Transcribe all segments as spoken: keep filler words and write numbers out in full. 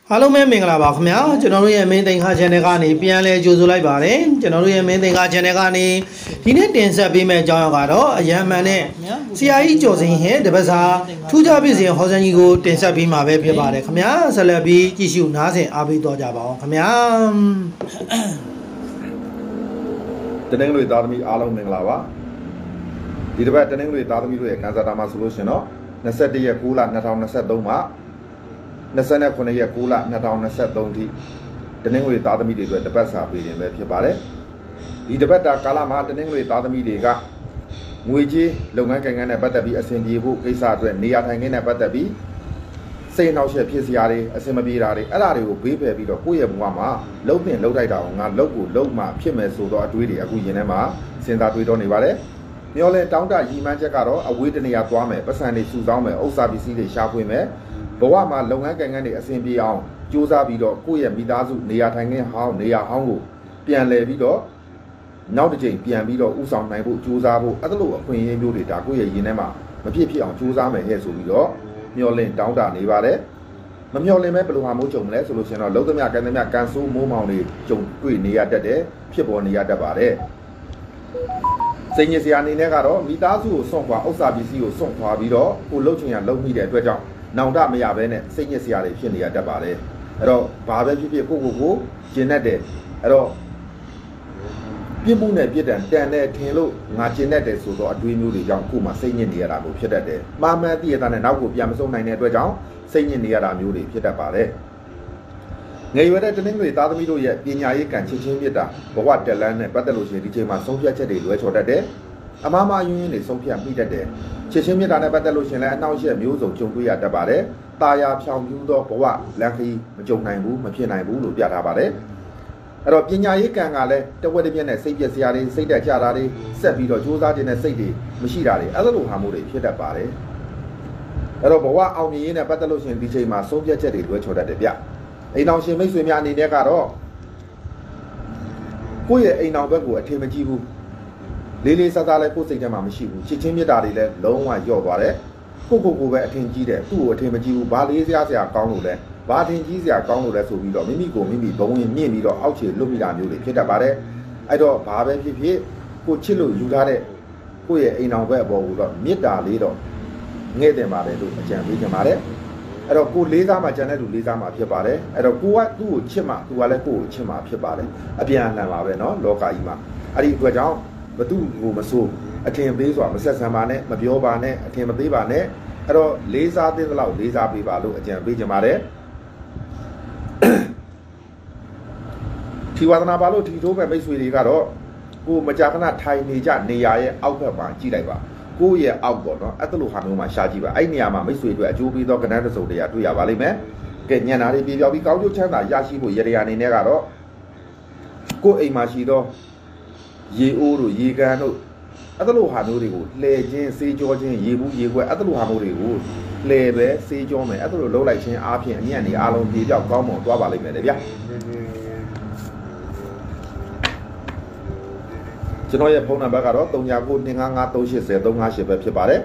အားလုံးပဲမင်္ဂလာပါခင်ဗျာကျွန်တော်တို့ရဲ့မင်းသင်္ခါ channel ကနေပြန်လဲကြိုဆိုလိုက်ပါတယ်ကျွန်တော်တို့ရဲ့မင်းသင်္ခါ channel ကနေဒီနေ့တင်ဆက်ပေးမယ့်အကြောင်းအရာကတော့အယံမှန်နဲ့ဆရာကြီးကျော်စိန်ဟဲ့တပတ်စာထူးခြားပြည်စဉ်ဟောစံကြီးကိုတင်ဆက်ပေးမှာပဲဖြစ်ပါတယ်ခင်ဗျာဆက်လက်ပြီးကြည့်ရှုနားဆင်အားပေးတော့ကြပါအောင်ခင်ဗျာတနင်္ဂနွေသားသမီးအားလုံးမင်္ဂလာပါဒီတစ်ပတ်တနင်္ဂနွေသားသမီးတို့ရဲ့ကန်ဆာတာမှာဆိုလို့ရှင်တော့၂၁ရက်၉လ၂၀၂၃မှာ၂၉ရက်၉လ၂၀၂၃ထိတနင်္ဂနွေသားသမီးတွေအတွက်တပတ်စာပေးရင်ပဲဖြစ်ပါတယ်ဒီတပတ်တာကာလမှာတနင်္ဂနွေသားသမီးတွေကငွေကြေးလုပ်ငန်းကိုင်ငန်းနဲ့ပတ်သက်ပြီးအဆင်ပြေဖို့ကိစ္စအတွက်နေရာထိုင်ခင်းနဲ့ပတ်သက်ပြီးစိတ်နှောက်ယှက်ဖြစ်စရာတွေအဆင်မပြေတာတွေအဲ့ဒါတွေကိုဘေးဖယ်ပြီးတော့ကိုယ့်ရဲ့ဘဝမှာလုံးတင်လုံးတိုက်တာကိုငါလုံးကိုလုံးမှဖြစ်မယ်ဆိုတော့အတွေးတွေအခုရင်ထဲမှာစဉ်းစားတွေးတော့နေပါတယ်မျောလဲတောင်းတရည်မှန်းချက်ကတော့အဝေးတနေရာသွားမယ်ပတ်စံတွေစုဆောင်းမယ်ဥစ္စာပစ္စည်းတွေရှာဖွေမယ်ဘဝမှာလုပ်ငန်းကိုင်ငန်းတွေအဆင်ပြေအောင်ကြိုးစားပြီးတော့ကိုယ့်ရဲ့မိသားစုနေရာထိုင်ခင်းဟောင်းနေရာဟောင်းကိုပြန်လည်ပြီးတော့နောက်တစ်ချိန်ပြန်ပြီးတော့ဥဆောင်နိုင်ဖို့ကြိုးစားဖို့အဲ့လိုအခွင့်အရေးမျိုးတွေဒါကိုယ့်ရဲ့ရင်ထဲမှာမဖြစ်ဖြစ်အောင်ကြိုးစားမယ်ဟဲ့ဆိုပြီးတော့မျောလင့်တောင်းတနေပါတယ်မမျောလင့်မဲဘယ်လိုဟာမျိုးကြုံမလဲဆိုလို့ရှိရင်တော့လုံးသမျှကန်သမျှကန်ဆိုးမိုးမောင်တွေကြုံတွေ့နေရတတ်တယ်ဖြစ်ပေါ်နေရတတ်ပါတယ်စိတ်ညစ်စရာအနေနဲ့ကတော့မိသားစုကိုစွန့်ခွာဥစ္စာပစ္စည်းကိုစွန့်ခွာပြီးတော့ကိုလှုပ်ချင်ရလှုပ်မိတဲ့အတွက်ကြောင့်နောင်တမရဘဲနဲ့စိတ်ညစ်စရာတွေဖြစ်နေရတတ်ပါတယ်အဲ့တော့ဘာပဲဖြစ်ဖြစ်ကိုကိုကိုကျင်တတ်တယ်အဲ့တော့ပြစ်မှုနဲ့ပြစ်ဒဏ်တန်တဲ့ထင်လို့ငါကျင်တတ်တယ်ဆိုတော့အတွေးမျိုးတွေကြောင့်ကိုမှစိတ်ညစ်နေရတာမျိုးဖြစ်တတ်တယ်မှားမှန်းသိရတဲ့နောက်ကိုပြန်မဆုံးနိုင်တဲ့အတွက်ကြောင့်စိတ်ညစ်နေရတာမျိုးတွေဖြစ်တတ်ပါတယ်ငယ်ရွယ်တဲ့တနင်္ဂနွေသားသမီးတို့ရဲ့ပညာရေးကံချစ်ချင်းမြတ်တာဘဝတက်လန်းနဲ့ပတ်သက်လို့ရှိရင်ဒီချိန်မှာဆုံးဖြတ်ချက်တွေလွဲချော်တတ်တယ်အမှားမှားယွင်းယွင်းတွေဆုံးဖြတ်မိတတ်တယ်ချစ်ချင်းမြတ်တာနဲ့ပတ်သက်လို့ရှိရင်လည်းအနှောင့်အယှက်မျိုးစုံကြုံတွေ့ရတတ်ပါတယ်တာယာဖြောင်ပြူးသောဘဝလမ်းခရီးမကြုံနိုင်ဘူးမဖြစ်နိုင်ဘူးလို့ပြထားပါတယ်အဲ့တော့ပညာရေးကံကလည်းတဝက်တစ်ပြည့်နဲ့စိတ်ပြည့်စရာတွေစိတ်တက်ကြတာတွေဆက်ပြီးတော့ကြိုးစားခြင်းနဲ့စိတ်တွေမရှိတာတွေအဲ့လိုဟာမျိုးတွေဖြစ်တတ်ပါတယ်အဲ့တော့ဘဝအောင်မြင်ရေးနဲ့ပတ်သက်လို့ရှိရင်ဒီချိန်မှာဆုံးဖြတ်ချက်တွေလွဲချော်တတ်တယ်ဗျအိမ်အောင်ရှင်မိတ်ဆွေများအနေနဲ့ကတော့ကိုယ့်ရဲ့အိမ်အောင်ဘက်ကိုအထင်မကြီးဘူးလေးလေးစားစားလည်းကိုယ်စိတ်ထဲမှာမရှိဘူးချစ်ချင်းမြတ်တာတွေလည်းလုံးဝညော့သွားတယ်ကိုကိုကိုပဲအထင်ကြီးတယ်သူ့ကိုအထင်မကြီးဘူးဘာလေးစရာစရာကောင်းလို့လဲဘာအထင်ကြီးစရာကောင်းလို့လဲဆိုပြီးတော့မိမိကိုမိမိဘုံရင်မြင့်ပြီးတော့အောက်ခြေလွတ်မိတာမျိုးတွေဖြစ်တတ်ပါတယ်အဲ့တော့ဘာပဲဖြစ်ဖြစ်ကိုချစ်လို့ယူထားတဲ့ကိုယ့်ရဲ့အိမ်အောင်ဘက်အပေါ်ကိုတော့မေတ္တာလေးတော့ငဲ့တင်ပါတယ်လို့အကြံပေးချင်ပါတယ်အဲ့တော့ကိုလေးစားမှကျန်တဲ့လူလေးစားမှဖြစ်ပါတယ်အဲ့တော့ကိုကသူ့ကိုချစ်မှသူကလည်းကိုကိုချစ်မှဖြစ်ပါတယ်အပြန်အလှန်ပါပဲเนาะလောကကြီးမှာအဲ့ဒီအတွက်ကြောင့်ဘသူကိုမဆိုးအထင်သေးစွာမဆက်ဆံပါနဲ့မပြောပါနဲ့အထင်မသေးပါနဲ့အဲ့တော့လေးစားသင့်သလောက်လေးစားပေးပါလို့အကြံပေးချင်ပါတယ်ထီဝါသနာပါလို့ထီထိုးမဲ့မိတ်ဆွေတွေကတော့ကိုမကြာခဏထိုင်နေကြနေရာရဲ့အောက်ဘက်မှာကြည့်လိုက်ပါကိုယ့်ရဲ့အောက်ပေါ့နော်အဲ့လိုဟာမျိုးမှာရှာကြည့်ပါအဲ့နေရာမှာမိတ်ဆွေတွေအကျိုးပေးသောကဏ္ဍတစ်စုံတည်းတွေ့ရပါလိမ့်မယ်ကဲညံတာတွေပြေပြောပြီးကောင်းကျိုးချမ်းသာရရှိဖို့ရရအနေနဲ့ကတော့ကိုယ့်အိမ်မှာရှိသောရေအိုးတို့ရေကန်တို့အဲ့လိုဟာမျိုးတွေကိုလှည့်ခြင်းစေးကြောခြင်းရေဘူးရေခွက်အဲ့လိုဟာမျိုးတွေကိုလှည့်ပဲစေးကြောမယ်အဲ့လိုလှုပ်လိုက်ခြင်းအားဖြင့်အညံ့နေအားလုံးပြေပြောက်ကောင်းမွန်သွားပါလိမ့်မယ်လေဗျာကျွန်တော်ရဲ့ဖုန်းနံပါတ်ကတော့၃၉၉ ၂၅၅ ၃၈၀ ၃၅၈ပဲဖြစ်ပါတယ်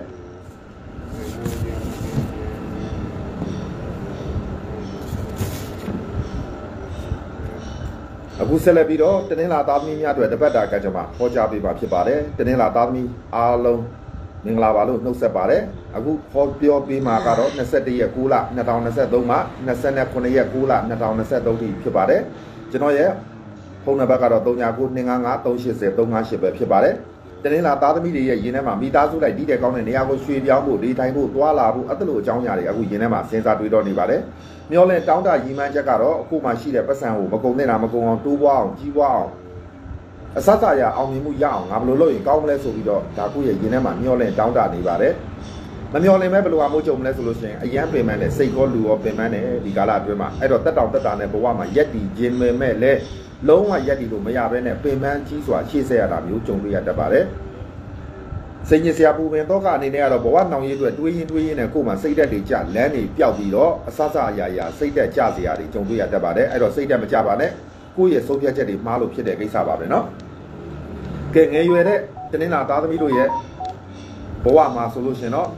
အခုဆက်လက်ပြီးတော့တနင်္လာသားသမီးများအတွက်တပတ်တာကကြမှာဟောကြားပေးပါဖြစ်ပါတယ်တနင်္လာသားသမီးအားလုံးမင်္ဂလာပါလို့နှုတ်ဆက်ပါတယ်အခုဟောပြောပေးမှာကတော့၂၁ရက်၉လ၂၀၂၃မှာ၂၉ရက်၉လ၂၀၂၃ထိဖြစ်ပါတယ်ကျွန်တော်ရဲ့ဖုန်းနံပါတ်ကတော့၃၉၉ ၂၅၅ ၃၈၀ ၃၅၈ပဲဖြစ်ပါတယ်တနင်္လာသားသမီးတွေရဲ့ရင်ထဲမှာမိသားစုလိုက်ဒီတဲ့ကောင်းတဲ့နေရာကိုရွှေ့ပြောင်းဖို့နေထိုင်ဖို့သွားလာဖို့အဲ့လိုအကြောင်းအရာတွေအခုရင်ထဲမှာစဉ်းစားတွေးတော့နေပါတယ်မျောလဲတောင်းတရည်မှန်းချက်ကတော့အခုမှရှိတဲ့ပတ်စံကိုမကုံနေတာမကုံအောင်တိုးပွားအောင်ကြီးပွားအောင်အစစအရာအောင်မြင်မှုရအောင်ငါဘယ်လိုလုပ်ရင်ကောင်းမလဲဆိုပြီးတော့ဒါကိုရဲ့ရင်ထဲမှာမျောလဲတောင်းတနေပါတယ်မမျောလင်မဲ့ဘယ်လိုအမိုးကြုံမလဲဆိုလို့ရှိရင်အရန်ပင်ပန်းနဲ့စိတ်ကောလူရောပင်ပန်းနဲ့ဒီကာလအတွင်းမှာအဲ့တော့တက်တောင်တက်တာနဲ့ဘဝမှာရက်တီခြင်းမဲ့မဲ့လဲလုံးဝရက်တီလို့မရဘဲနဲ့ပင်ပန်းကြီးစွာရှေ့ဆက်ရတာမျိုးကြုံတွေ့ရတတ်ပါတယ်စိတ်ညစ်စရာပူပင်တော့ကအနေနဲ့ကတော့ဘဝနောင်ရည်အတွက်တွေးရင်တွေးရင်နဲ့ကိုယ်မှာစိတ်ဓာတ်တွေကျလမ်းတွေပျောက်ပြီးတော့အဆအဆအရာရာစိတ်ဓာတ်ကျစရာတွေကြုံတွေ့ရတတ်ပါတယ်အဲ့တော့စိတ်ဓာတ်မကျပါနဲ့ကိုယ့်ရဲ့ဆုံးဖြတ်ချက်တွေမှားလို့ဖြစ်တဲ့ကိစ္စပါပဲเนาะကဲငယ်ရွယ်တဲ့တနင်္လာသားသမီးတို့ရဲ့ဘဝမှာဆိုလို့ရှင်တော့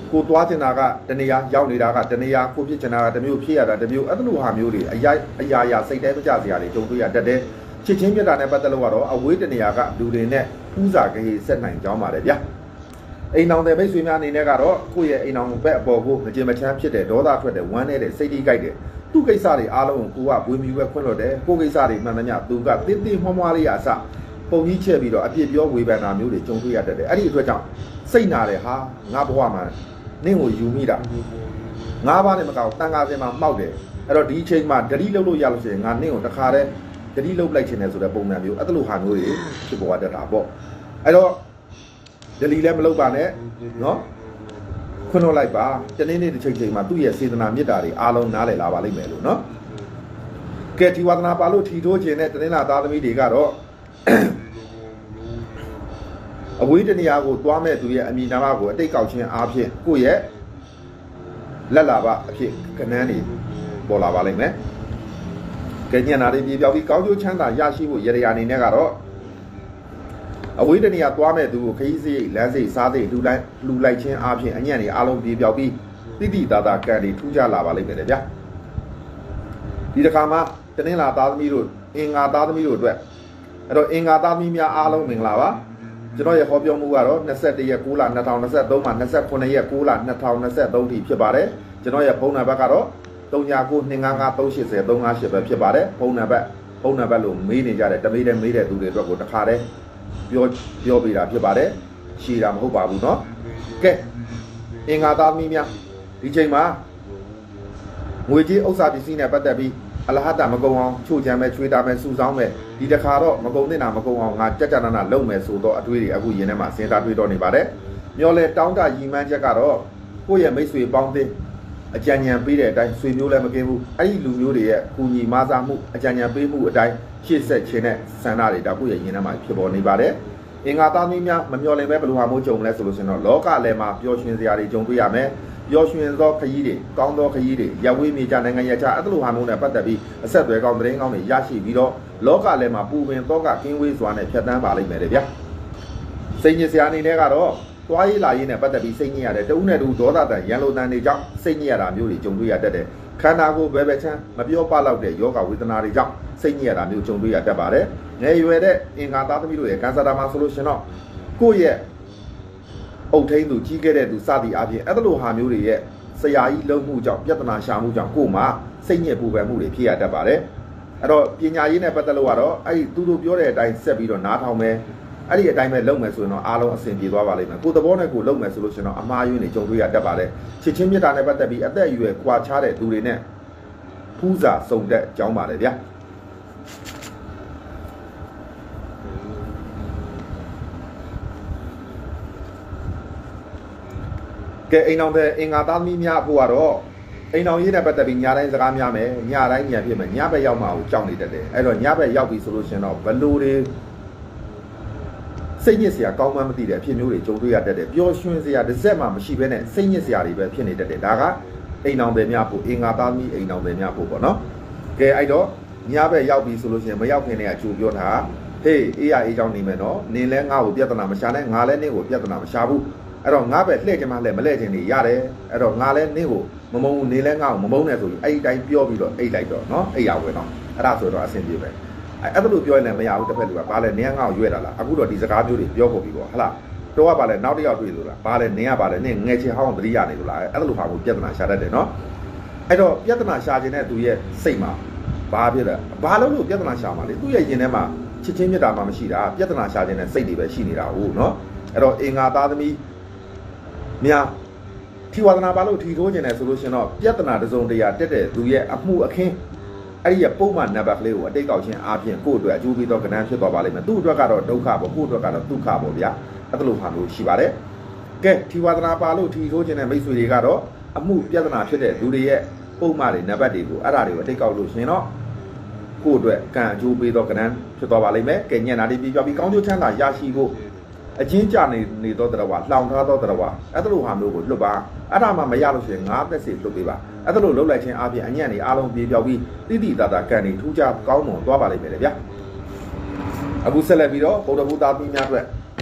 ကိုသွားချင်တာကတနေရာရောက်နေတာကတနေရာကိုဖြစ်ချင်တာကတမျိုးဖြစ်ရတာတမျိုးအဲ့လိုဟာမျိုးတွေအရာအရာရာစိတ်တဲမကြစရာတွေကြုံတွေ့ရတတ်တယ်ချစ်ချင်းမြတ်တာနဲ့ပတ်သက်လို့ကတော့အဝေးတနေရာကလူတွေနဲ့ဥစားကြေးဆက်နိုင်ကြောင်းပါတယ်ဗျာအိမ်အောင်တဲ့မိတ်ဆွေများအနေနဲ့ကတော့ကိုယ့်ရဲ့အိမ်အောင်ဘက်အပေါ်ကိုမကြင်မချမ်းဖြစ်တဲ့ဒေါသထွက်တဲ့ဝမ်းနေတဲ့စိတ်ထိကြိုက်တဲ့သူ့ကိစ္စတွေအားလုံးကိုကဝေမြူပဲခွင့်လွှတ်တယ်ကိုကိစ္စတွေမှန်သမျှသူကတင်းတင်းမွှားမွှားလေးအစပုံကြီးချက်ပြီးတော့အပြစ်ပြောဝေဖန်တာမျိုးတွေကြုံတွေ့ရတတ်တယ်အဲ့ဒီအတွက်ကြောင့်စိတ်နာတယ်ဟာငါဘဝမှာနင့်ကိုယူမိတာငါးပါးနဲ့မကောက်တန်ခါစင်မှာမှောက်တယ်အဲ့တော့ဒီအချိန်မှာဂတိလုပ်လို့ရလို့ရှိရင်ငါနင့်ကိုတခါတည်းဂတိလုပ်လိုက်ခြင်းနဲ့ဆိုတဲ့ပုံစံမျိုးအဲ့လိုဟာမျိုးတွေဖြစ်ပေါ်တတ်တာပေါ့အဲ့တော့ဂတိလည်းမလုပ်ပါနဲ့နော်ခွင့်လွှတ်လိုက်ပါတနေ့နေ့တစ်ချိန်ချိန်မှာသူ့ရဲ့စေတနာမေတ္တာတွေအားလုံးနားလည်လာပါလိမ့်မယ်လို့နော်ကဲဒီဝါဒနာပါလို့ထီထိုးခြင်းနဲ့တနေ့လာသားသမီးတွေကတော့အဝေးတနေရာကိုသွားမဲ့သူရဲ့အမိနာမကိုအတိတ်ကောက်ခြင်းအားဖြင့်ကိုယ့်ရဲ့လက်လာပါအဖြစ်ကနန်းနေပေါ်လာပါလိမ့်မယ်။ကဲညနာတွေပြေပြောက်ပြီးကောင်းကျိုးချမ်းသာရရှိဖို့ရရအနေနဲ့ကတော့အဝေးတနေရာသွားမဲ့သူကိုခရီးစိတ်လမ်းစိတ်စားစိတ်လူလိုက်လူလိုက်ခြင်းအားဖြင့်အညံ့တွေအားလုံးပြေပြောက်ပြီးတိတိတာတာကံတွေထူးခြားလာပါလိမ့်မယ်လေဗျာ။ဒီတစ်ခါမှာတနင်္လာသားသမီးတို့အင်္ဂါသားသမီးတို့အတွက်အဲ့တော့အင်္ဂါသားသမီးများအားလုံးမင်္ဂလာပါကျွန်တော်ရဲ့ဟောပြောမှုကတော့၂၁ရက်၉လ၂၀၂၃မှာ၂၉ရက်၉လ၂၀၂၃ထိဖြစ်ပါတယ်ကျွန်တော်ရဲ့ဖုန်းနံပါတ်ကတော့၃၉၂၅၅၃၈၀၃၅၈ပဲဖြစ်ပါတယ်ဖုန်းနံပါတ်ဖုန်းနံပါတ်လို့မေးနေကြတယ်တမေးတဲ့မေးတဲ့သူတွေအတွက်ကိုတခါတည်းပြောပြောပြတာဖြစ်ပါတယ်ရှည်တာမဟုတ်ပါဘူးเนาะကဲအင်္ဂါသားသမီးများဒီချိန်မှာငွေကြေးဥစ္စာပစ္စည်းနဲ့ပတ်သက်ပြီးအလဟတမကုံအောင်ချို့ချမ်းမဲ့ချွေးတာမဲ့စူဆောင်းမဲ့ဒီတခါတော့မကုံနေတာမကုံအောင်ငါကြက်ကြနာနာလုံမဲ့ဆိုတော့အတွေ့တွေအခုရင်းထဲမှာစဉ်းစားတွေးတော့နေပါတယ်မျောလဲတောင်းတရီမှန်းချက်ကတော့ကိုယ့်ရဲ့မိတ်ဆွေပေါင်းသင်းအကြံဉာဏ်ပေးတဲ့အတိုင်းဆွေမျိုးလည်းမကင်းဘူးအဲ့ဒီလူမျိုးတွေရဲ့ကူညီမဆာမှုအကြံဉာဏ်ပေးမှုအတိုင်းရှေ့ဆက်ခြင်းနဲ့ဆန္ဒတွေဒါကိုယ့်ရဲ့ရင်းထဲမှာဖြစ်ပေါ်နေပါတယ်အင်္ဂါသားမီးများမမျောလင်ပဲဘယ်လိုဟာမျိုးကြုံလဲဆိုလို့ရှိရင်တော့လောကလည်းမှာပျော်ရွှင်စရာတွေကြုံတွေ့ရမယ်ပျော်ရွှင်သောခရီးတွေကောင်းသောခရီးတွေရဝေးမြေကြနိုင်ငံရခြားအဲ့လိုဟာမျိုးနဲ့ပတ်သက်ပြီးအဆက်အသွယ်ကောင်းသတင်းကောင်းတွေရရှိပြီးတော့လောကလည်းမှာပူပင်တော့ကကင်းဝေးစွာနဲ့ဖြတ်တန်းပါလိမ့်မယ်လေဗျာစိတ်ညစ်စရာအနေနဲ့ကတော့သွားရေးလာရေးနဲ့ပတ်သက်ပြီးစိတ်ညစ်ရတယ်တဦးနဲ့တူဒေါသတန်ရန်လိုတန်တွေကြောင့်စိတ်ညစ်ရတာမျိုးတွေကြုံတွေ့ရတတ်တယ်ခန္ဓာကိုယ်ဘယ်ဘက်ချမ်းမပြောပလောက်တဲ့ယောဂဝေဒနာတွေကြောင့်စိတ်ညစ်ရတာမျိုးကြုံတွေ့ရတတ်ပါတယ်ငယ်ရွယ်တဲ့အင်္ဂါသားသမီးတို့ရဲ့ကံစားတာမှာဆိုလို့ရှင်တော့ကိုယ့်ရဲ့အုတ်ထိန်သူကြီးခဲ့တဲ့သူစသည်အပြင်အဲ့လိုဟာမျိုးတွေရဲ့ဆရာကြီးလုံးမှုကြောင့်ပြဿနာရှာမှုကြောင့်ကိုယ်မှာစိတ်ညစ်ပူပန်မှုတွေဖြစ်ရတတ်ပါတယ်အဲ့တော့ပညာရေးနဲ့ပတ်သက်လို့ကတော့အဲ့ဒီသူတို့ပြောတဲ့အတိုင်းဆက်ပြီးတော့နားထောင်မယ်အဲ့ဒီအတိုင်းပဲလုပ်မယ်ဆိုရင်တော့အားလုံးအဆင်ပြေသွားပါလိမ့်မယ်ကိုယ်သဘောနဲ့ကိုယ်လုပ်မယ်ဆိုလို့ရှိရင်တော့အမှားယွင်းတွေကြုံတွေ့ရတတ်ပါတယ်ချစ်ချင်းမြတ်တာနဲ့ပတ်သက်ပြီးအသက်အရွယ်ကွာခြားတဲ့သူတွေနဲ့ဖူးစာစုံတဲ့အကြောင်းပါလေဗျာကဲအိမ်အောင်တဲ့အင်္ဂါသားမီးများဖို့ကတော့အိမ်အောင်ရေးနဲ့ပတ်သက်ပြီးညတိုင်းစကားများမယ်ညတိုင်းညံဖြစ်မယ်ညဘက်ရောက်မှကိုကြောက်နေတတ်တယ်အဲ့တော့ညဘက်ရောက်ပြီဆိုလို့ရှင်တော့ဘလူတွေစိတ်ညစ်စရာကောင်းမှမသိတဲ့အဖြစ်မျိုးတွေကြုံတွေ့ရတတ်တယ်ပျော်ရွှင်စရာတစ်စက်မှမရှိဘဲနဲ့စိတ်ညစ်စရာတွေပဲဖြစ်နေတတ်တယ်ဒါကအိမ်အောင်တဲ့များဖို့အင်္ဂါသားမီးအိမ်အောင်တဲ့များဖို့ပေါ့နော်ကဲအဲ့တော့ညဘက်ရောက်ပြီဆိုလို့ရှင်မရောက်ခင်တည်းကအကျိုးပြောတာဟေးအေးရအေးကြောင်းနေမယ်နော်နင်လဲငါ့ကိုပြဿနာမရှာနဲ့ငါလဲနင့်ကိုပြဿနာမရှာဘူးအဲ့တော့ငါပဲလှည့်ချင်မှလှည့်မလှည့်ချင်နေရတယ်အဲ့တော့ငါလဲနင့်ကိုမမုံနေလဲငါ့ကိုမမုံနဲ့ဆိုပြီးအဲ့ဒီတိုင်းပြောပြီးတော့အိတ်လိုက်တော့နော်အိတ်ရဝဲတော့အဲ့ဒါဆိုတော့အဆင်ပြေပဲအဲ့ဒါလို့ပြောရင်လည်းမရဘူးတစ်ဖက်လူကဘာလဲနင်ကငါ့ကိုရွဲ့တာလားအခုတော့ဒီစကားမျိုးတွေပြောဖို့ပြီးပေါ့ဟလားတော့ကဘာလဲနောက်တစ်ယောက်တွေ့လို့လားဘာလဲနင်ကဘာလဲနင်ငယ်ချင်ဟောင်းသတိရနေလို့လားအဲ့ဒါလို့ဟာကိုပြဿနာရှာတတ်တယ်နော်အဲ့တော့ပြဿနာရှာခြင်းနဲ့သူရဲ့စိတ်မှာဘာဖြစ်လဲဘာလို့လို့ပြဿနာရှာမှာလဲသူ့ရဲ့ရင်ထဲမှာချစ်ချင်းမြတ်တာမှမရှိတာပြဿနာရှာခြင်းနဲ့စိတ်တွေပဲရှိနေတာဟုတ်နော်အဲ့တော့အင်္ဂါသားသမီးများထီဝါဒနာပါလို့ထီထိုးကျင်တယ်ဆိုလို့ရှင်တော့ပြဿနာတစုံတရာတက်တဲ့သူရဲ့အမှုအခင်းအဲ့ဒီရဲ့ပုံမှန်နံပါတ်ကလေးကိုအတိတ်ကောက်ခြင်းအားဖြင့်ကိုယ့်အတွက်အကျိုးပေးသောကဏ္ဍဖြစ်သွားပါလိမ့်မယ်သူ့အတွက်ကတော့ဒုက္ခပေါ့ကိုယ့်အတွက်ကတော့ဒုက္ခပေါ့ဗျာအဲ့လိုဟာမျိုးရှိပါတယ်ကဲထီဝါဒနာပါလို့ထီထိုးကျင်တဲ့မိတ်ဆွေတွေကတော့အမှုပြဿနာဖြစ်တဲ့လူတွေရဲ့ပုံမှန်တွေနံပါတ်တွေကိုအဲ့ဒါတွေကိုအတိတ်ကောက်လို့ရှင်တော့ကိုယ့်အတွက်ကံအကျိုးပေးသောကဏ္ဍဖြစ်သွားပါလိမ့်မယ်ကဲညံ့တာတွေပြီးပြပြီးကောင်းကျိုးချမ်းသာရရှိဖို့အချင်းကြနေနေတော့တရဝါလောင်ထားတော့တရဝါအဲ့ဒါလိုဟာမျိုးကိုလွတ်ပါအဲ့ဒါမှမရလို့ရှိရင်ငါးသက်စီလွတ်ပေးပါအဲ့ဒါလိုလှုပ်လိုက်ခြင်းအပြင်အညံ့နေအားလုံးပြေပြောက်ပြီးတိတိတတာကန်နေထူးခြားကောင်းမွန်သွားပါလိမ့်မယ်လေဗျာအခုဆက်လက်ပြီးတော့ဗုဒ္ဓဘုရားသမီးများအတွက်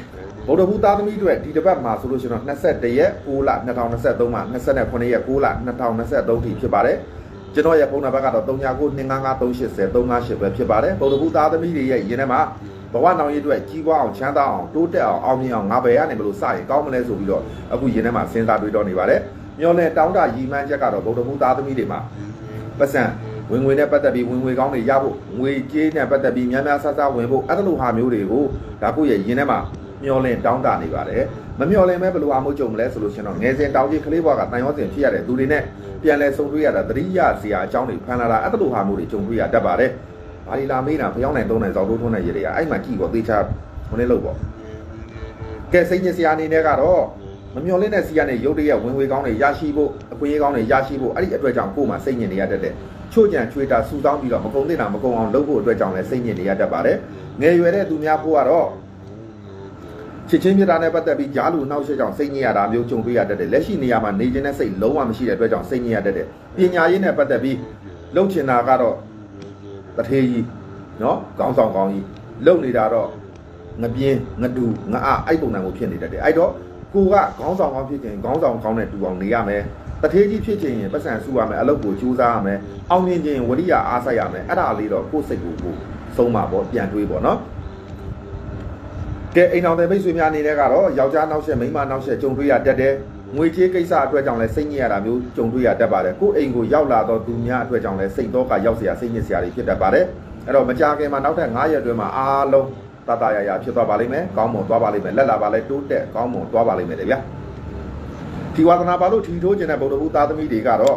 ဗုဒ္ဓဘုသားသမီးတွေဒီတစ်ပတ်မှာဆိုလို့ရှိရင်တော့twenty-oneရက်၉လtwenty twenty-threeမှာtwenty-nineရက်၉လtwenty twenty-threeထိဖြစ်ပါတယ်ကျွန်တော်ရဲ့ဖုန်းနံပါတ်ကတော့three nine nine two five five three eight zero three five eightပဲဖြစ်ပါတယ်ဗုဒ္ဓဘုသားသမီးတွေရဲ့ယင်ထဲမှာဘဝနောင်ရည်အတွက်ကြီးပွားအောင်ချမ်းသာအောင်တိုးတက်အောင်အောင်မြင်အောင်ငါဘယ်ကနေဘလို့စရင်ကောင်းမလဲဆိုပြီးတော့အခုယင်ထဲမှာစဉ်းစားတွေးတော့နေပါတယ်မျောလဲတောင်းတရည်မှန်းချက်ကတော့ဗုဒ္ဓဘုသားသမီးတွေမှာပတ်စံဝင်ငွေနဲ့ပတ်သက်ပြီးဝင်ငွေကောင်းတွေရဖို့ငွေကြေးနဲ့ပတ်သက်ပြီးများများဆဆဝင်ဖို့အဲ့လိုဟာမျိုးတွေကိုဒါကိုရဲ့ယင်ထဲမှာမျောလင့်တောင်းတနေပါတယ်မမျောလင့်မဲဘယ်လိုအမှုကြုံမလဲဆိုလို့ရှင်တော့ငယ်စဉ်တောင်းကြီးကလေးဘွားကတန်ရောစင်ဖြစ်ရတဲ့သူတွေနဲ့ပြန်လဲဆုံတွေ့ရတာသတိရစရာအကြောင်းတွေဖန်လာတာအဲ့လိုဟာမျိုးတွေကြုံတွေ့ရတတ်ပါတယ်ဘာလီလာမေးတာဖျောင်းနိုင်သုံးနိုင်စောက်ထိုးထုံးနိုင်ရတွေကအဲ့မှာကြည့်ပေါ့သေချာဟိုနေ့လို့ပေါ့ကဲစိတ်ညစ်စရာအနေနဲ့ကတော့မမျောလင့်တဲ့စီကနေရုပ်တရက်ဝင်ဝေကောင်းတွေရရှိဖို့အခွင့်အရေးကောင်းတွေရရှိဖို့အဲ့ဒီအတွက်ကြောင့်ကိုယ်မှာစိတ်ညစ်နေရတတ်တဲ့ချို့ကြံချွေတာစူဆောင်းပြီးတော့မကုံသိတာမကုံအောင်လုပ်ဖို့အတွက်ကြောင့်လည်းစိတ်ညစ်နေရတတ်ပါတယ်ငယ်ရွယ်တဲ့သူများဖို့ကတော့ချစ်ချင်းမြတ်တာနဲ့ပတ်သက်ပြီးကြားလူနှောက်ရှက်ကြောင့်စိတ်ညစ်ရတာမျိုးကြုံတွေ့ရတတ်တယ်လက်ရှိနေရာမှာနေခြင်းနဲ့စိတ်လုံးဝမရှိတဲ့အတွက်ကြောင့်စိတ်ညစ်ရတတ်တယ်ပညာရေးနဲ့ပတ်သက်ပြီးလှုပ်ချင်တာကတော့တထေးကြီးနော်ခေါင်းဆောင်ကောင်းကြီးလှုပ်နေတာတော့ငပြင်းငတူငအအဲ့ပုံစံကိုဖြစ်နေတတ်တယ်အဲ့တော့ကိုကခေါင်းဆောင်ကောင်းဖြစ်ခြင်းခေါင်းဆောင်ကောင်းတဲ့တူအောင်နေရမယ်တထေးကြီးဖြစ်ခြင်းရင်ပတ်စံစုရမယ်အလုပ်ကိုကြိုးစားရမယ်အောင်မြင်ခြင်းဝရိယအားစိုက်ရမယ်အဲ့ဒါလေးတော့ကိုယ်စိတ်ကိုကိုဆုံးမှာပေါ့ပြန်တွေးပေါ့နော်ကဲအိမ်တော်တဲ့မိတ်ဆွေများအနေနဲ့ကတော့ယောက်ျားနောက်ဆက်မိန်းမနောက်ဆက်ကြုံတွေ့ရတတ်တယ်ငွေကြေးကိစ္စအတွက်ကြောင့်လည်းစိတ်ညစ်ရတာမျိုးကြုံတွေ့ရတတ်ပါတယ်ကိုယ်အိမ်ကိုရောက်လာတော့သူများအတွက်ကြောင့်လည်းစိတ်တော့ကရောက်เสียစိတ်ညစ်เสียတွေဖြစ်တတ်ပါတယ်အဲ့တော့မကြခင်မှာနောက်ထပ်nineရက်အတွင်းမှာအားလုံးတတရရဖြစ်သွားပါလိမ့်မယ်ကောင်းမွန်သွားပါလိမ့်မယ်လက်လာပါလဲတိုးတက်ကောင်းမွန်သွားပါလိမ့်မယ်လေဗျာဒီဝါသနာပါလို့ထီထိုးခြင်းတဲ့ဗုဒ္ဓဘုသားသမီးတွေကတော့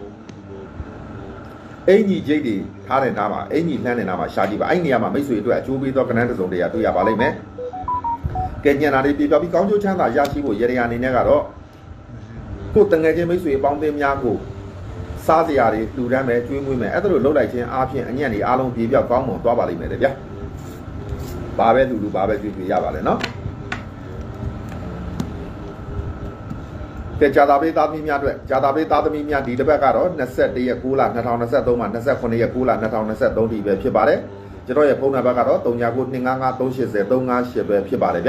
အင်ကြီးဂျိတ်တွေထားတဲ့နားမှာအင်ကြီးလှမ်းတဲ့နားမှာရှာကြည့်ပါအဲ့နေရာမှာမိတ်ဆွေအတွက်အကျိုးပေးသောကဏ္ဍတစ်စုံတရာတွေ့ရပါလိမ့်မယ်ကဲညံတာလေးပြပြပြီးကောင်းကျိုးချမ်းသာရရှိဖို့ရရအနေနဲ့ကတော့ကိုယ်တငယ်ချင်းမိတ်ဆွေအပေါင်းအသင်းများကိုစားစရာတွေလူတန်းမယ်ကျွေးမွေးမယ်အဲ့ဒါလိုလှုပ်လိုက်ခြင်းအားဖြင့်အညံ့တွေအားလုံးပြေပြောက်ကောင်းမွန်သွားပါလိမ့်မယ်လေဗျာဘာပဲလူလူဘာပဲကျွေးကျွေးရပါလေနော်ကဲဂျာတာပေးသားသမီးများအတွက်ဂျာတာပေးသားသမီးများဒီတစ်ပတ်ကတော့twenty-oneရက်၉လtwenty twenty-threeမှာtwenty-nineရက်၉လtwenty twenty-threeထိပဲဖြစ်ပါတယ်ကျွန်တော်ရဲ့ဖုန်းနံပါတ်ကတော့three nine nine two five five three eight zero three five eightပဲဖြစ်ပါတယ်ဗျ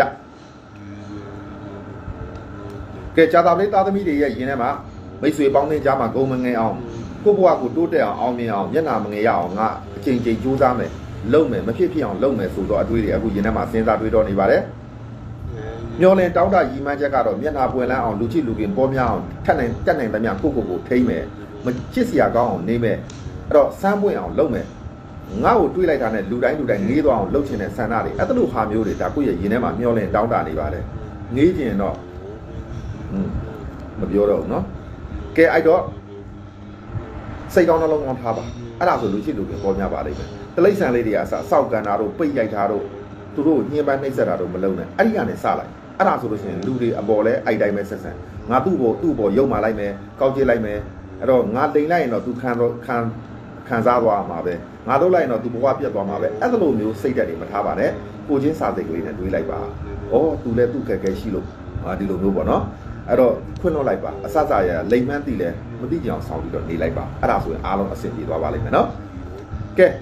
ကဲဂျာတာပေးသားသမီးတွေရဲ့ယင်ထဲမှာမိတ်ဆွေပေါင်းတင်ကြားမှာဂုံမငယ်အောင်ကိုယ့်ဘဝကိုတိုးတက်အောင်အောင်မြင်အောင်မျက်နှာမငယ်ရအောင်ငါအချိန်ချင်းကြိုးစားမယ်လုပ်မယ်မဖြစ်ဖြစ်အောင်လုပ်မယ်ဆိုတော့အတွေ့တွေအခုယင်ထဲမှာစဉ်းစားတွေးတော့နေပါတယ်မျောလင်တောင်းတရည်မှန်းချက်ကတော့မျက်နှာပွင့်လန်းအောင်လူချစ်လူခင်ပေါ်များအောင်ထက်နိုင်တက်နိုင်သမျှကိုကိုကိုထိမ့်မယ်မချစ်စရာကောင်းအောင်နေမယ်အဲ့တော့စမ်းပွင့်အောင်လုပ်မယ်ငါ့ကိုတွေးလိုက်တာနဲ့လူတိုင်းလူတိုင်းငေးသွားအောင်လုပ်ချင်တဲ့ဆန္ဒတွေအဲ့လိုဟာမျိုးတွေဒါကိုယ့်ရဲ့ယင်ထဲမှာမျောလင်တောင်းတနေပါတယ်ငေးကျင်တော့မပြောတော့ဘူးနော်ကဲအဲ့တော့စိတ်ကောင်းနှလုံးကောင်းထားပါအဲ့ဒါဆိုလူချစ်လူခင်ပေါ်များပါလိမ့်မယ်တလိမ့်ဆန်လေးတွေကအစစောက်ကန်တာတို့ပိတ်ရိုက်တာတို့သူတို့ညှင်းပန်းနှိပ်စက်တာတို့မလုပ်နဲ့အဲ့ဒီကနေစလိုက်အဲ့ဒါဆိုလို့ရှိရင်လူတွေအပေါ်လဲအဲ့တိုင်းပဲဆက်ဆံငါသူ့ဘောသူ့ဘောရုပ်မာလိုက်မယ်ကောက်ကြည့်လိုက်မယ်အဲ့တော့ငါတိမ်လိုက်ရင်တော့ तू ခံတော့ခံခံစားသွားမှာပဲငါတို့လိုက်ရင်တော့ तू ဘဝပြတ်သွားမှာပဲအဲ့လိုမျိုးစိတ်ဓာတ်တွေမထားပါနဲ့ကိုချင်းစာစိတ်ကလေးနဲ့တွေးလိုက်ပါဩ तू လဲသူ့ခက်ခဲရှိလို့ဟာဒီလိုမျိုးပေါ့နော်အဲ့တော့ခွင့်လွှတ်လိုက်ပါအစစရရလိမ်မှန်းသိလဲမသိကြအောင်ဆောင်းပြီးတော့နေလိုက်ပါအဲ့ဒါဆိုရင်အားလုံးအဆင်ပြေသွားပါလိမ့်မယ်နော်ကဲ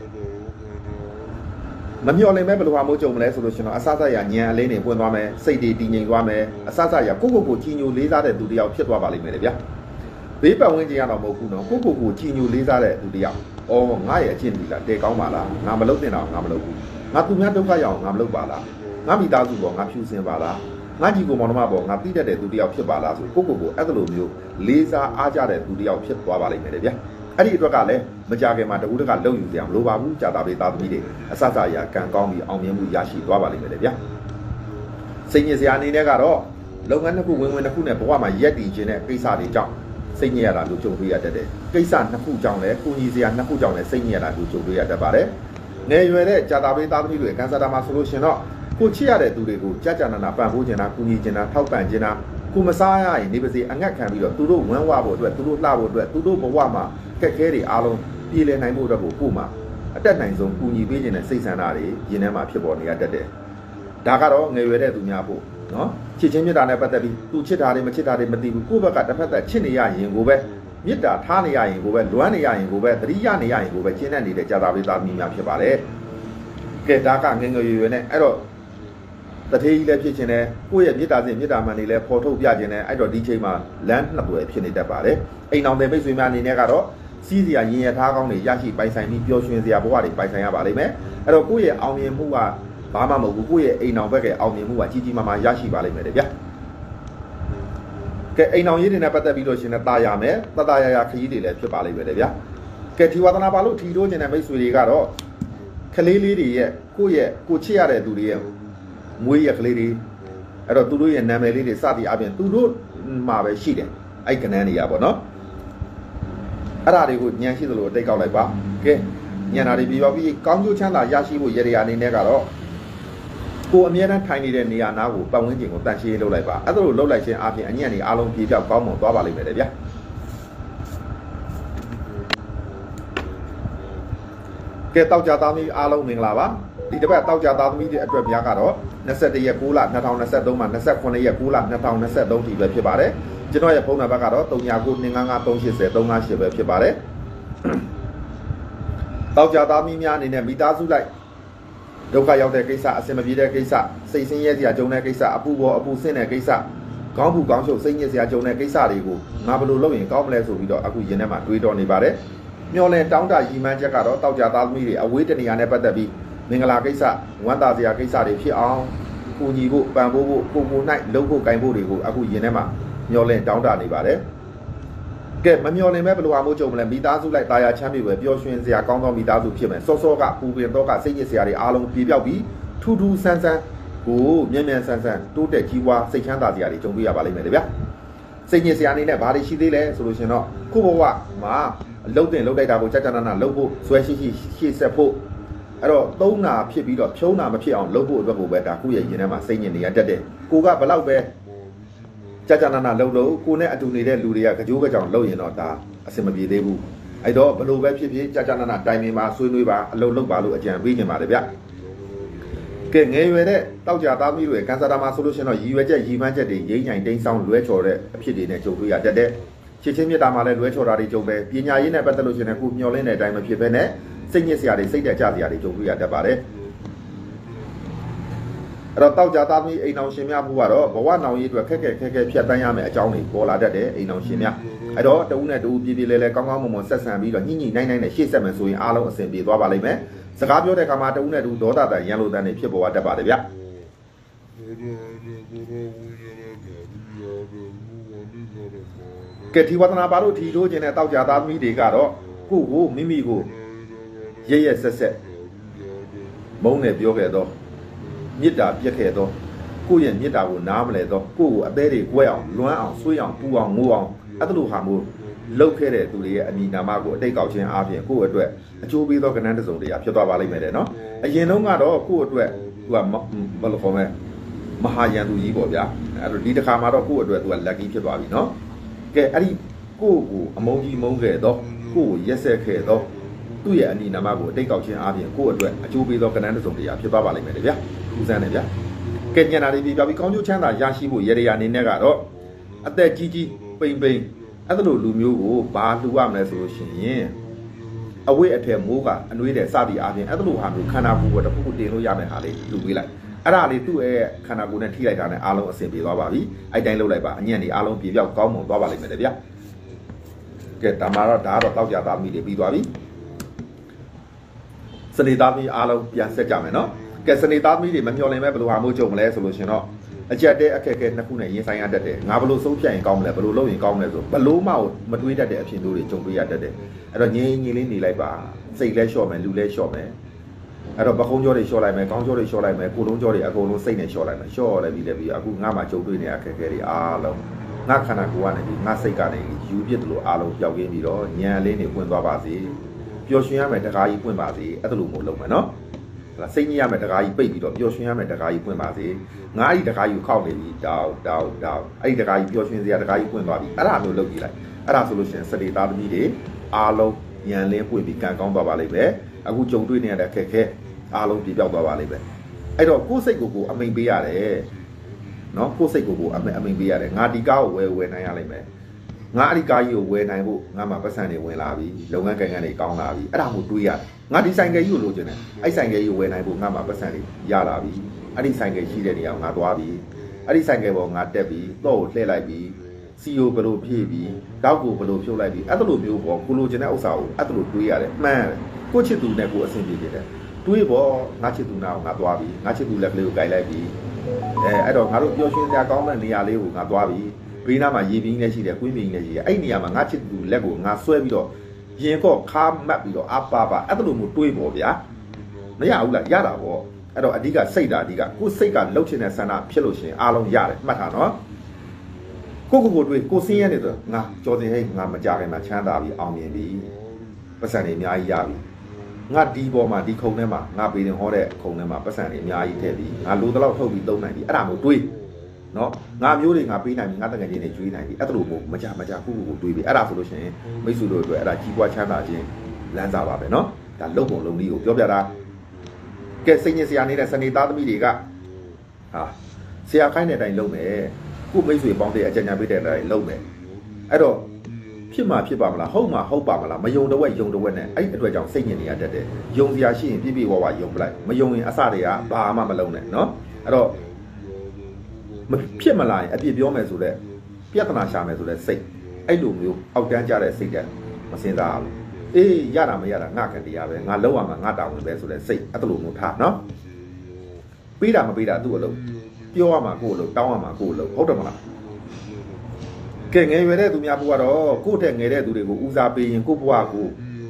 မမျော်လင့်မဲ့ဘယ်လိုဟာမျိုးကြုံမလဲဆိုလို့ရှင်တော့အစစရညံအလင်းတွေပွင့်သွားမယ်စိတ်တွေတည်ငြိမ်သွားမယ်အစစရကိုကိုကိုကြီးညိုလေးစားတဲ့သူတယောက်ဖြစ်သွားပါလိမ့်မယ်လေဗျာဘေးပတ်ဝန်းကျင်ကတော့မဟုတ်ဘူးနော်ကိုကိုကိုကြီးညိုလေးစားတဲ့သူတယောက်အော်ငါရဲ့အချင်းဒီလားတဲကောင်းပါလားငါမလုပ်တင်တော့ငါမလုပ်ဘူးငါသူများဒုက္ခရောက်ငါမလုပ်ပါလားငါမိသားစုပေါ်ငါဖြူစင်ပါလားငါကြီးကိုမောင်နှမပေါ်ငါတိတတ်တဲ့သူတယောက်ဖြစ်ပါလားဆိုကိုကိုကိုအဲ့လိုမျိုးလေးစားအားကြတဲ့သူတယောက်ဖြစ်သွားပါလိမ့်မယ်လေဗျာအဲ့ဒီအတွက်ကလည်းမကြခင်မှာတကူတကလုံယူကြအောင်မလိုပါဘူးကြာတာပေးသားသမီးတွေအဆဆရာကံကောင်းပြီးအောင်မြင်မှုရရှိသွားပါလိမ့်မယ်လေဗျာစိတ်ညစ်စရာအနေနဲ့ကတော့လုပ်ငန်းတစ်ခုဝင်ဝင်တစ်ခုနဲ့ဘဝမှာရက်တည်ခြင်းတဲ့ကိစ္စတွေကြောင့်စိတ်ညစ်ရတာလို့ကြုံတွေ့ရတတ်တယ်ကိစ္စနှစ်ခုကြောင့်လည်းကိုကြီးစရာနှစ်ခုကြောင့်လည်းစိတ်ညစ်ရတာလို့ကြုံတွေ့ရတတ်ပါတယ်ငယ်ရွယ်တဲ့ကြာတာပေးသားသမီးတွေကံစားတာမှာဆိုလို့ရှင်တော့ကိုချစ်ရတဲ့သူတွေကိုကြာကြာနာနာပံ့ပိုးခြင်းတာကူညီခြင်းတာထောက်ပံ့ခြင်းတာကိုမစားရရင်နေပါစေအငတ်ခံပြီးတော့သူတို့ဝမ်းဝဖို့အတွက်သူတို့လှဖို့အတွက်သူတို့ဘဝမှာခက်ခဲတွေအားလုံးပြည်လည်နိုင်ဖို့အတွက်ကိုကိုမှအတက်နိုင်ဆုံးကူညီပေးခြင်းနဲ့စိတ်ဆန္ဒတွေရင်ထဲမှာဖြစ်ပေါ်နေရတတ်တယ်။ဒါကတော့ငယ်ရွယ်တဲ့သူများဖို့နော်ချစ်ချင်းမြတ်တာနဲ့ပတ်သက်ပြီးသူချစ်တာတွေမချစ်တာတွေမသိဘူးကိုယ့်ဘက်ကတစ်ဖက်သက်ချစ်နေရရင်ကိုပဲမြတ်တာထားနေရရင်ကိုပဲလွမ်းနေရရင်ကိုပဲသတိရနေရရင်ကိုပဲကျင့်တတ်နေတဲ့ကြာတာပေးသားသမီးများဖြစ်ပါတယ်။ကဲဒါကငယ်ငယ်ရွယ်ရွယ်နဲ့အဲ့တော့တထေးကြီးလည်းဖြစ်ခြင်းနဲ့ကိုယ့်ရဲ့မြေတားစဉ်မြေတားမှန်တွေလည်းပေါ်ထုတ်ပြခြင်းနဲ့အဲ့တော့ဒီချိန်မှာလမ်းနှစ်သွယ်ဖြစ်နေတတ်ပါတယ်အိမ်အောင်တဲ့မိတ်ဆွေများအနေနဲ့ကတော့စီးစရာရင်ရထားကောင်းတွေရရှိပိုင်ဆိုင်ပြီးပျော်ရွှင်စရာဘဝတွေပိုင်ဆိုင်ရပါလိမ့်မယ်အဲ့တော့ကိုယ့်ရဲ့အောင်မြင်မှုကဘာမှမဟုတ်ဘူးကိုယ့်ရဲ့အိမ်အောင်ဘက်ကအောင်မြင်မှုကကြီးကြီးမားမားရရှိပါလိမ့်မယ်တဲ့ဗျာကဲအိမ်အောင်ရေးတွေနဲ့ပတ်သက်ပြီးလို့ရှင်လည်းတာယာမယ်တတရရခရီးတွေလည်းဖြစ်ပါလိမ့်မယ်တဲ့ဗျာကဲဒီဝါသနာပါလို့ထီတိုးခြင်းတဲ့မိတ်ဆွေတွေကတော့ကလေးလေးတွေရဲ့ကိုယ့်ရဲ့ကိုချစ်ရတဲ့သူတွေရဲ့မွေးရကလေးတွေအဲ့တော့သူတို့ရဲ့နာမည်လေးတွေစသည်အပြင်သူတို့မှာပဲရှိတယ်အဲ့ကနန်းတွေကပေါ့နော်အဲ့ဒါတွေကိုညံရှိသလိုတိတ်ကောက်လိုက်ပါကဲညံတာတွေပြီးပါပြီးကောင်းကျိုးချမ်းသာရရှိဖို့ရရအနေနဲ့ကတော့ကိုအမြဲတမ်းထိုင်နေတဲ့နေရာနားကိုပတ်ဝန်းကျင်ကိုတန်ရှင်းလုပ်လိုက်ပါအဲ့ဒါလိုလုပ်လိုက်ခြင်းအပြင်အညံ့တွေအားလုံးပြေပြောက်ကောင်းမွန်သွားပါလိမ့်မယ်လေဗျာကဲတောက်ကြသားမီးအားလုံးမင်္ဂလာပါဒီတစ်ပတ်တောက်ကြသားသမီးတွေအတွက်များကတော့နှစ်ဆက်တရက်ကိုလနှစ်ထောင်နှစ်ဆသုံးမှာနှစ်ဆက်ခုနှစ်ရက်ကိုလနှစ်ထောင်နှစ်ဆသုံးထိပဲဖြစ်ပါတယ်ကျွန်တော်ရဲ့ဖုန်းနံပါတ်ကတော့သုံး၉ကိုနှစ်၅၅သုံး၈၀သုံး၅၈ပဲဖြစ်ပါတယ်တောက်ကြသားမီးများအနေနဲ့မိသားစုလိုက်ဒုက္ခရောက်တဲ့ကိစ္စအဆင်မပြေတဲ့ကိစ္စစိတ်ဆင်းရဲစရာကြုံတဲ့ကိစ္စအပူပေါ်အပူဆင်းတဲ့ကိစ္စကောင်းဘူးကောင်းချုပ်စိတ်ညစ်စရာကြုံတဲ့ကိစ္စတွေကိုငါဘယ်လိုလုပ်ရင်ကောင်းမလဲဆိုပြီးတော့အခုရင်ထဲမှာတွေးတော်နေပါတယ်မျောလင်းတောင်းတရည်မှန်းချက်ကတော့တောက်ကြသားသမီးတွေအဝေးတနေရာနဲ့ပတ်သက်ပြီးမင်္ဂလာကိစ္စဝမ်းသာစရာကိစ္စတွေဖြစ်အောင်ကိုညီဖို့ပံဖို့ဖို့ကိုကို၌လှုပ်ဖို့ကင်ဖို့တွေကိုအခုရင်ထဲမှာမျောလင်းတောင်းတနေပါတယ်ကဲမမျောလင်းမဲ့ဘယ်လိုအမိုးကြုံမလဲမိသားစုလိုက်တာယာချမ်းမြေပဲပျော်ရွှင်စရာကောင်းသောမိသားစုဖြစ်မယ်စောစောကပူပင်တော့ကစိတ်ညစ်စရာတွေအားလုံးပြေပြောက်ပြီးထူးထူးဆန်းဆန်းကိုမြန်မြန်ဆန်းဆန်းတိုးတက်ကြီးပွားစိတ်ချမ်းသာစရာတွေကြုံတွေ့ရပါလိမ့်မယ်ဗျာစိတ်ညစ်စရာအနေနဲ့ဘာတွေရှိသေးလဲဆိုလို့ရှင်တော့ခုဘဝမှာလှုပ်တင်လှုပ်လိုက်တာကိုကြာကြာနာနာလှုပ်ဖို့ဆွဲရှိရှိရှေ့ဆက်ဖို့အဲ့တော့သုံးနာဖြစ်ပြီးတော့ဖြုံးနာမဖြစ်အောင်လှုပ်ဖို့အတွက်ကိုပဲဒါခုရဲ့ရင်ထဲမှာစိတ်ညစ်နေရတတ်တယ်ကိုကဘလောက်ပဲကြာကြာနာနာလှုပ်လို့ကိုနဲ့အတူနေတဲ့လူတွေကကြိုးကြောင်လှုပ်ရင်တော့ဒါအဆင်မပြေသေးဘူးအဲ့တော့ဘလို့ပဲဖြစ်ဖြစ်ကြာကြာနာနာတိုင်ပင်ပါဆွေးနွေးပါအလုပ်လုပ်ပါလို့အကြံပေးနေပါတယ်ဗျကဲငယ်ရွယ်တဲ့တောက်ကြသားမီးတွေကန်ဆာတာမှာဆိုလို့ရှိရင်တော့ရည်ရွယ်ချက်ရည်မှန်းချက်တွေရိမ့်ညိုင်တိန်းဆောင်လွဲချော်တဲ့အဖြစ်တွေနဲ့ကြုံတွေ့ရတတ်တယ်ချစ်ချင်းမြတ်တာမှာလည်းလွဲချော်တာတွေကြုံပဲပညာရေးနဲ့ပတ်သက်လို့ရှိရင်အခုမျောလင်းတဲ့အတိုင်းမဖြစ်ဘဲနဲ့စိတ်ညစ်စရာတွေစိတ်တက်ကြစရာတွေကြုံတွေ့ရတတ်ပါတယ်အဲ့တော့တောက်ကြသားမီးအိမ်အောင်ရှင်များမှုကတော့ဘဝနောင်ရေးအတွက်ခက်ခဲခက်ခဲဖြတ်တန်းရမယ့်အကြောင်းတွေပေါ်လာတတ်တယ်အိမ်အောင်ရှင်များအဲ့တော့တဦးနဲ့တဦးပြည်ပြည်လဲလဲကောင်းကောင်းမွန်မွန်ဆက်ဆံပြီးတော့ညှိညှိနှိုင်းနှိုင်းနဲ့ရှေ့ဆက်မယ်ဆိုရင်အားလုံးအဆင်ပြေသွားပါလိမ့်မယ်စကားပြောတဲ့အခါမှာတဦးနဲ့တဦးဒေါသတန်ရန်လိုတန်တွေဖြစ်ပေါ်တတ်ပါတယ်ဗျကဲဒီဝါသနာပါလို့ထီထိုးခြင်းနဲ့တောက်ကြသားသမီးတွေကတော့ကိုယ့်ကိုမိမိကိုရရဆက်ဆက်မုန်းနဲ့ပြောခဲ့တော့မြစ်တာပြက်ခဲ့တော့ကိုယ့်ရဲ့မြစ်တာကိုနားမလဲတော့ကိုယ့်ကိုအသေးတွေကွဲအောင်လွမ်းအောင်ဆွေးအောင်ပူအောင်ငိုအောင်အဲ့လိုဟာမျိုးလှုပ်ခဲ့တဲ့သူတွေရဲ့အမိနာမကိုအတိတ်ကောက်ခြင်းအားဖြင့်ကိုယ့်အတွက်အကျိုးပေးသောကဏ္ဍတစ်စုံတရာဖြစ်သွားပါလိမ့်မယ်တဲ့နော်အရင်တုန်းကတော့ကိုယ့်အတွက်သူကဘယ်လိုခေါ်မလဲမဟာရန်သူကြီးပေါ့ဗျာအဲ့တော့ဒီတစ်ခါမှာတော့ကိုယ့်အတွက်သူက lucky ဖြစ်သွားပြီနော်ကဲအဲ့ဒီကိုယ့်ကိုအမုန်းကြီးမုန်းခဲ့တော့ကိုယ့်ကိုရက်ဆက်ခဲ့တော့သူ့ရဲ့အမိနာမကိုအတိတ်ကောက်ခြင်းအားဖြင့်ကိုယ့်အတွက်အကျိုးပေးသောကဏ္ဍတစ်စုံတရာဖြစ်သွားပါလိမ့်မယ်တဲ့ဗျာဦးစန်းတယ်ဗျာကဲညနာလေးပြီးပြောပြီးကောင်းကျိုးချမ်းသာရရှိဖို့ရရအနေနဲ့ကတော့အသက်ကြီးကြီးပိန်ပိန်အဲ့လိုလူမျိုးကိုဘာလှူရမလဲဆိုလို့ရှိရင်အဝိအထက်မိုးကအနွေးတဲ့စသည်အားဖြင့်အဲ့လိုဟာမျိုးခန္ဓာကိုယ်ကတခုခုတင်လို့ရမယ်ဟာလေးလှူပေးလိုက်အဲ့ဒါလေးသူ့ရဲ့ခန္ဓာကိုယ်နဲ့ထိလိုက်တာနဲ့အားလုံးအဆင်ပြေသွားပါပြီအဲ့တိုင်းလုပ်လိုက်ပါအညံ့ဒီအားလုံးပြေပြောက်ကောင်းမွန်သွားပါလိမ့်မယ်ဗျာကဲဒါမှတော့ဒါကတော့တောက်ကြသားမိတွေပြီးသွားပြီစနေသားမိအားလုံးပြန်ဆက်ကြမယ်နော်ကဲစနေသားမိတွေမမျှော်လင့်မဲ့ဘယ်လိုဟာမျိုးကြုံမလဲဆိုလို့ရှင်တော့အကြက်တဲ့အခက်အခဲနှစ်ခုနဲ့ရင်ဆိုင်ရတတ်တယ်ငါဘယ်လိုဆုံးဖြတ်ရင်ကောင်းမလဲဘယ်လိုလုပ်ရင်ကောင်းမလဲဆိုဘလို့မှမတွေးတတ်တဲ့အဖြစ်မျိုးတွေကြုံတွေ့ရတတ်တယ်အဲ့တော့ငြင်းငြင်းလေးနေလိုက်ပါစိတ်လဲလျှော့မယ်လူလဲလျှော့မယ်အဲ့တော့ပကုံးကြောတွေလျှော့လိုက်မယ်ကောင်းကြောတွေလျှော့လိုက်မယ်ကိုလုံးကြောတွေအကုန်လုံးစိတ်နဲ့လျှော့လိုက်မယ်လျှော့လိုက်ပြီးလည်းပြီးအခုငါမှကြုံတွေ့နေရအခက်အခဲတွေအားလုံးငါခန္ဓာကိုယ်ကနေပြီးငါစိတ်ကနေယူပြစ်တယ်လို့အားလုံးပျောက်ကင်းပြီးတော့ညံလေးနေပွင့်သွားပါစေပျော်ရွှင်ရမယ်တကားကြီးပွင့်ပါစေအဲ့ဒါလိုမျိုးလုပ်မယ်နော်စိတ်ညစ်ရမယ်တကားကြီးပိတ်ပြီးတော့ပျော်ရွှင်ရမယ်တကားကြီးပွင့်ပါစေငါအဲ့ဒီတကားကြီးကိုခောက်နေပြီတောက်တောက်တောက်အဲ့ဒီတကားကြီးပျော်ရွှင်စရာတကားကြီးပွင့်သွားပြီအဲ့ဒါမျိုးလုပ်ကြည့်လိုက်အဲ့ဒါဆိုလို့ရှိရင်စတေသားသမီးတွေအားလုံးညံလင်းပွင့်ပြီးကံကောင်းသွားပါလိမ့်မယ်အခုကြုံတွေ့နေရတဲ့ခက်ခဲအားလုံးပြေပြောက်သွားပါလိမ့်မယ်အဲ့တော့ကိုယ်စိတ်ကိုကိုအမိန်ပေးရတယ်နော်ကိုယ်စိတ်ကိုကိုအမိန်အမိန်ပေးရတယ်ငါဒီကားကိုဝယ်ဝယ်နိုင်ရလိမ့်မယ်ငါအဲ့ဒီကားကြီးကိုဝယ်နိုင်ဖို့ငါမှပတ်စံတွေဝင်လာပြီလုပ်ငန်းကိုင်ငန်းတွေကောင်းလာပြီအဲ့ဒါကိုတွေးရတယ်ငါဒီဆိုင်ကယ်ကြီးကိုလိုချင်တယ်အဲ့ဆိုင်ကယ်ကြီးကိုဝယ်နိုင်ဖို့ငါမှပတ်စံတွေရလာပြီအဲ့ဒီဆိုင်ကယ်ရှိတဲ့နေရာကိုငါသွားပြီအဲ့ဒီဆိုင်ကယ်ပေါ်ငါတက်ပြီတော့ကိုလှည့်လိုက်ပြီစီယိုဘလို့ဖြည့်ပြီတောက်ကိုဘလို့ဖြုတ်လိုက်ပြီအဲ့လိုမျိုးပေါ့ကိုလိုချင်တဲ့ဥစ္စာကိုအဲ့လိုတွေးရတယ်မှန်ကိုချစ်သူနဲ့ကိုအဆင်ပြေတယ်တွေးပေါ့ငါချစ်သူနာကိုငါသွားပြီငါချစ်သူလက်ကလေးကိုကြိုက်လိုက်ပြီအဲအဲ့တော့ငါတို့ပျော်ရွှင်စရာကောင်းတဲ့နေရာလေးကိုငါသွားပြီဘေးနားမှာရေပြင်းနေရှိတယ်ကွင်းပြင်းနေရှိတယ်အဲ့ဒီနေရာမှာငါချစ်သူလက်ကိုငါဆွဲပြီးတော့ရင်ကော့ခါမတ်ပြီးတော့အပါပါအဲ့လိုမျိုးတွေးပေါ့ဗျာမရဘူးလားရတာပေါ့အဲ့တော့အဓိကစိတ်တာအဓိကကိုစိတ်ကလှုပ်ချင်တဲ့ဆန္ဒဖြစ်လို့ရှိရင်အားလုံးရတယ်မှတ်ထားနော်ကိုကိုကိုတွေးကိုစင်းရဲနေတော့ငါကြော်တင်ဟဲ့ငါမကြခင်မှာချမ်းသာပြီးအောင်မြင်ပြီပတ်စံတွေအများကြီးရပြီငါဒီပေါ်မှာဒီခုံထဲမှာငါပေတင်ဟောတဲ့ခုံထဲမှာပတ်စံတွေအများကြီးထည့်ပြီးငါလိုတလောက်ထုတ်ပြီးသုံးနိုင်ပြီအဲ့ဒါမျိုးတွေးနော်ငါမျိုးတွေငါပေးနိုင်ပြီငါတကယ်ချင်းတွေကျွေးနိုင်ပြီအဲ့ဒါလိုမျိုးမကြမကြကိုကိုကိုတွေးပြီးအဲ့ဒါဆိုလို့ရှိရင်မိတ်ဆွေတို့အတွက်အဲ့ဒါကြီးပွားချမ်းသာခြင်းလမ်းစာပါပဲနော်ဒါလုံပုံလုံနည်းကိုပြောပြတာကဲစိတ်ညစ်စရာနေတဲ့စနေသားသမီးတွေကဟာဆရာခိုင်းတဲ့အတိုင်းလုပ်မယ်ကိုမိတ်ဆွေပေါင်းတဲ့အကြံဉာဏ်ပေးတဲ့အတိုင်းလုပ်မယ်အဲ့တော့ဖြစ်မှာဖြစ်ပါမလားဟုတ်မှာဟုတ်ပါမလားမယုံတော့ယုံတော့နဲ့အဲ့အတွက်ကြောင့်စိတ်ညစ်နေရတတ်တယ်ယုံစရာရှိရင်ပြည့်ပြည့်ဝဝယုံပလိုက်မယုံရင်အစတွေကဘာမှမလုံးနဲ့နော်အဲ့တော့မဖြစ်မလာရင်အပြစ်ပြောမယ်ဆိုတော့ပြဿနာရှာမယ်ဆိုတော့စိတ်အဲ့လိုမျိုးအောက်တန်းကြတဲ့စိတ်တဲ့မစင်စားဘူးအေးရတာမရတာငါခံတရားပဲငါလောက်ရမှာငါတာဝန်ပဲဆိုတဲ့စိတ်အဲ့လိုမျိုးထားနော်ပေးတာမပေးတာသူ့အလုပ်ပြောရမှာကိုယ့်အလုပ်တောင်းရမှာကိုယ့်အလုပ်ဟုတ်တယ်မလားကဲငယ်ရွယ်တဲ့သူများဘုကတော့ကိုယ့်ထက်ငယ်တဲ့သူတွေကိုဦးစားပေးရင်ကိုယ့်ဘဝကို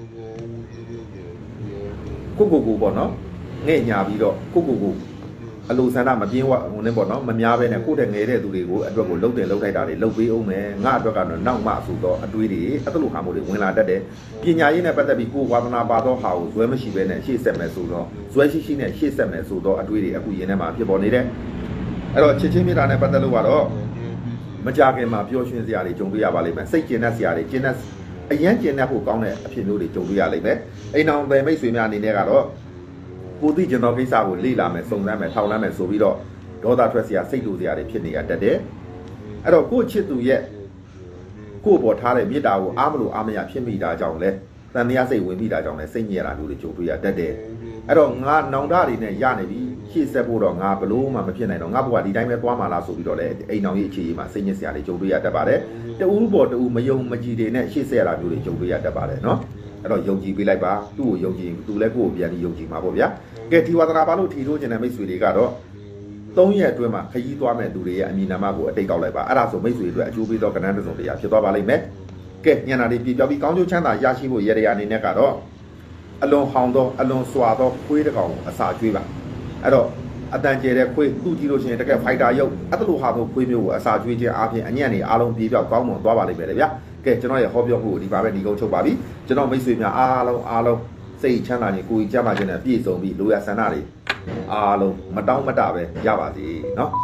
ကိုကိုကိုပေါ့နော်ငဲ့ညာပြီးတော့ကိုကိုကိုအလိုဆန္ဒမပြင်းဝဟိုနေပေါ့နော်မများပဲနဲ့ကိုယ့်တဲ့ငယ်တဲ့သူတွေကိုအတွက်ကိုလှုပ်တယ်လှုပ်လိုက်တာတွေလှုပ်ပေးအောင်မယ်ငါအတွက်ကတော့နောက်မှဆိုတော့အတွေးတွေအဲ့လိုဟာမျိုးတွေဝင်လာတတ်တယ်ပညာရေးနဲ့ပတ်သက်ပြီးကိုယ်ဝါသနာပါတော့ဟာကိုဇွဲမရှိပဲနဲ့ရှေ့ဆက်မယ်ဆိုတော့ဇွဲရှိရှိနဲ့ရှေ့ဆက်မယ်ဆိုတော့အတွေးတွေအခုရင်းထဲမှာဖြစ်ပေါ်နေတယ်အဲ့တော့ချစ်ချင်းမြတ်တာနဲ့ပတ်သက်လို့ကတော့မကြခင်မှာပျော်ရွှင်စရာတွေကြုံတွေ့ရပါလိမ့်မယ်စိတ်ကျဉ်တဲ့စရာတွေကျဉ်တဲ့အရန်ကျဉ်တဲ့ဖို့ကောင်းတဲ့အဖြစ်မျိုးတွေကြုံတွေ့ရလိမ့်မယ်အိမ်အောင်ပဲမိတ်ဆွေများအနေနဲ့ကတော့ကိုသိကျွန်တော်ကိစ္စကိုလေ့လာမယ်စုံစမ်းမယ်ထောက်လှမ်းမယ်ဆိုပြီးတော့ဒေါသထွက်စရာစိတ်တူစရာတွေဖြစ်နေရတတ်တယ်အဲ့တော့ကိုချစ်သူရဲ့ကိုပေါ်ထားတဲ့မေတ္တာကိုအားမလို့အားမရဖြစ်မိတာကြောင့်လဲတန်တရားစိတ်ဝင်မိတာကြောင့်လဲစိတ်ညစ်တာမျိုးတွေကြုံတွေ့ရတတ်တယ်အဲ့တော့ငါနောင်တတွေနဲ့ရနေပြီရှေ့ဆက်ဖို့တော့ငါဘလို့မှမဖြစ်နိုင်တော့ငါဘဝဒီတိုင်းပဲသွားမှာလားဆိုပြီးတော့လေအိမ်အောင်ကြီးအခြေကြီးမှာစိတ်ညစ်စရာတွေကြုံတွေ့ရတတ်ပါတယ်တူးပေါ်တူးမယုံမကြည်တွေနဲ့ရှေ့ဆက်ရတာမျိုးတွေကြုံတွေ့ရတတ်ပါတယ်နော်အဲ့တော့ယုံကြည်ပေးလိုက်ပါသူ့ကိုယုံကြည်သူလည်းကိုယ့်ကိုပြန်ပြီးယုံကြည်မှာပေါ့ဗျာကဲဒီဝါသနာပါလို့ထီထိုးကျင်တဲ့မိတ်ဆွေတွေကတော့သုံးရက်အတွင်းမှာခရီးသွားမဲ့သူတွေရဲ့အမည်နာမကိုအတိတ်ကောက်လိုက်ပါအဲ့ဒါဆိုမိတ်ဆွေတွေအကျိုးပေးသောကဏ္ဍတစ်စုံတရာဖြစ်သွားပါလိမ့်မယ်ကဲညနာတွေပြပြောပြီးကောင်းကျိုးချမ်းသာရရှိဖို့ရရအနေနဲ့ကတော့အလွန်ဟောင်သောအလွန်စွာသောခွေးတစ်ကောင်အစာကျွေးပါအဲ့တော့အတန်ကျဲတဲ့ခွေးသူ့ကြည့်လို့ရှိရင်တကယ်ဖိုက်တာရုပ်အဲ့လိုဟာသောခွေးမျိုးကိုအစာကျွေးခြင်းအပြင်အညံ့နေအားလုံးပြေပြောက်ကောင်းမွန်သွားပါလိမ့်မယ်လေဗျာကဲကျွန်တော်ရဲ့ဟောပြောမှုကိုဒီပါပဲဒီကုန်းချုပ်ပါပြီကျွန်တော်မိတ်ဆွေများအားလုံးအားလုံးစိတ်ချမ်းသာခြင်းကိုယ်ကြမ်းပါခြင်းနဲ့ပြည့်စုံပြီးလိုရဆန္ဒတွေအားလုံးမတောင်းမတပဲရပါစေเนาะ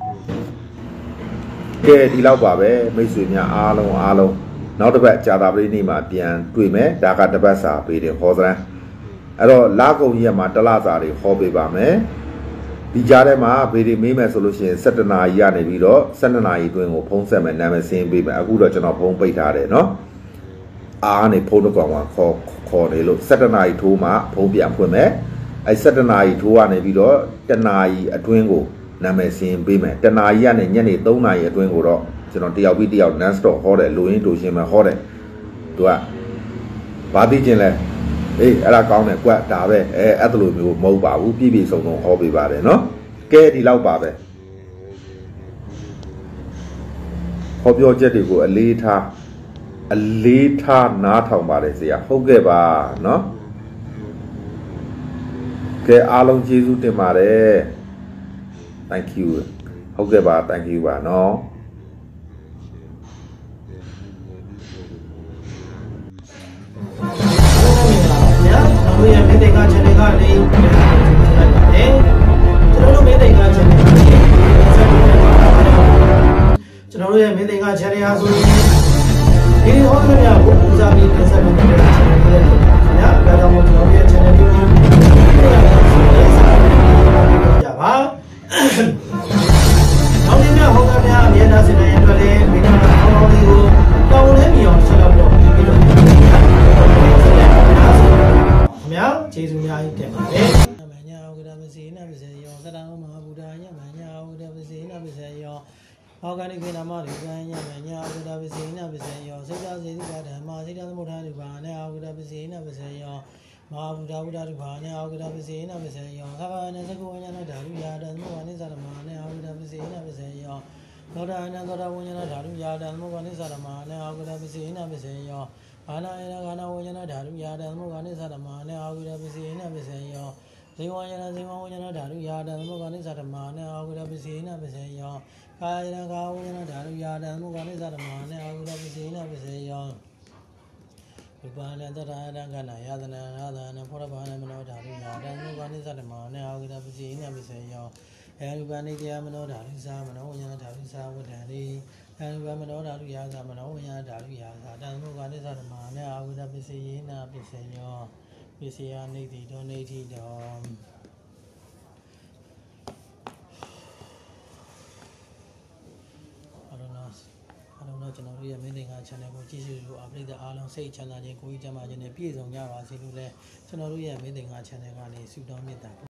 ကဲဒီလောက်ပါပဲမိတ်ဆွေများအားလုံးအားလုံးနောက်တစ်ပတ်ကြာတာပရိနေ့မှာပြန်တွေ့မယ်ဒါကတစ်ပတ်စာပေးတယ်ဟောစရန်အဲ့တော့လာကုန်ရက်မှာတလစာတွေဟောပေးပါမယ်ဒီကြားထဲမှာဘေးတွေမေးမယ်ဆိုလို့ရှိရင်၁၇နာရီရနေပြီးတော့၁၂နာရီတွင်ကိုဖုံးဆက်မယ်နာမည်စင်းပေးမယ်အခုတော့ကျွန်တော်ဖုံးပိတ်ထားတယ်เนาะအားနေဖုံးတော့ကောင်ကခေါ်ခေါ်နေလို့၁၇နာရီထိုးမှဖုံးပြန်ဖွင့်မယ်အဲ၁၇နာရီထိုးကနေပြီးတော့တနာရီအတွင်းကိုနာမည်စင်းပေးမယ်တနာရီကနေညနေ၃နာရီအတွင်းကိုတော့ကျွန်တော်တယောက်ပြီးတယောက် non stop ဟောတယ်လိုရင်းတို့ရှင်းမှာဟောတယ်သူကဘာသိချင်းလဲအေးအဲ့ဒါကောင်းတယ်ကွက်ဒါပဲအဲအဲ့လိုမျိုးမဟုတ်ပါဘူးပြည့်ပြည့်စုံစုံဟောပေးပါတယ်နော်ကဲဒီလောက်ပါပဲဟောပြောချက်တွေကိုအလေးထားအလေးထားနားထောင်ပါတယ်ဆရာဟုတ်ကဲ့ပါနော်ကဲအားလုံးကျေးဇူးတင်ပါတယ် thank you ဟုတ်ကဲ့ပါ thank you ပါနော်တို့ရဲ့မိသိက channel ကနေလိုက်ပါတယ်ကျွန်တော်တို့မိသိက channel ကနေကျွန်တော်တို့ရဲ့မိသိက channel ဟာဆိုရင်ဒီဟောတဲ့များကိုဦးစားပြီးတင်ဆက်ပေးနေတဲ့ channel တွေခင်ဗျာဒါကြောင့်မို့ကျွန်တော်ရဲ့ channel ကိုကြပါနောက်နေ့များဟောတဲ့များအမြဲတမ်းစင်နေတဲ့အတွက်လည်းမိသားစုကောင်းကောင်းလေးကိုကောင်းကျေးဇူးများကြီးတင်ပါတယ်မညာဥဒ္ဒပစီနာပစေယောသတ္တမဟာဗုဒ္ဓညမညာဥဒ္ဒပစီနာပစေယောဩဂဏိကေနမရိပညမညာဥဒ္ဒပစီနာပစေယောစိတ္တစေတိကဓမ္မစိတ္တသမုဋ္ဌာနိဗ္ဗာန်ဥဒ္ဒပစီနာပစေယောမဟာဗုဒ္ဓဗုဒ္ဓနိဗ္ဗာန်ဥဒ္ဒပစီနာပစေယောသဗ္ဗနသကုဝဉ္ဇနာဓာတုယာတသမုဝါနိသရမနေဥဒ္ဒပစီနာပစေယောသောတာအနသောတာဝဉ္ဇနာဓာတုယာတသမုဝါနိသရမနေဥဒ္ဒပစီနာပစေယောအာနာယနာဂနာဝဉ္ဇနာဓာတုယာတသမုဝါနိသရမနေဥဒ္ဒပစီနာပစေယောဇေဝယနာဇေဝဝဉ္ဇနာဓာတုယာတသမုဝါနိသရမနေဥဒ္ဒပစီနာပစေယောကာယနာကာဝဉ္ဇနာဓာတုယာတသမုဝါနိသရမနေဥဒ္ဒပစီနာပစေယောဥပါဏတရာရကနာယသနာရသနာဖောရဘာနမနောဓာတုယာတသမုဝါနိသရမနေဥဒ္ဒပစီနာပစေယောအေရူပနိတယမနောဓာတုသာမနောဝဉ္ဇနာဓာတုသာဝတ္တတိအေရူပမနောဓာတုယာသမနောဝဉ္ဇနာဓာတုယာသာတသမုဝါနိသရမနေဥဒ္ဒပစီနာပစေယောပစ္စယနိတိတောနိတိတောအလုံးစုံအလုံးစုံကျွန်တော်တို့ရဲ့မင်းသင်္ကာ channel ကိုကြည့်ရှုလို့အပရိသတ်အားလုံးစိတ်ချမ်းသာခြင်းကိုယ်ကြီးကျန်းမာခြင်းနဲ့ပြည့်စုံကြပါစေလို့လည်းကျွန်တော်တို့ရဲ့မင်းသင်္ကာ channel ကနေဆုတောင်းမေတ္တာ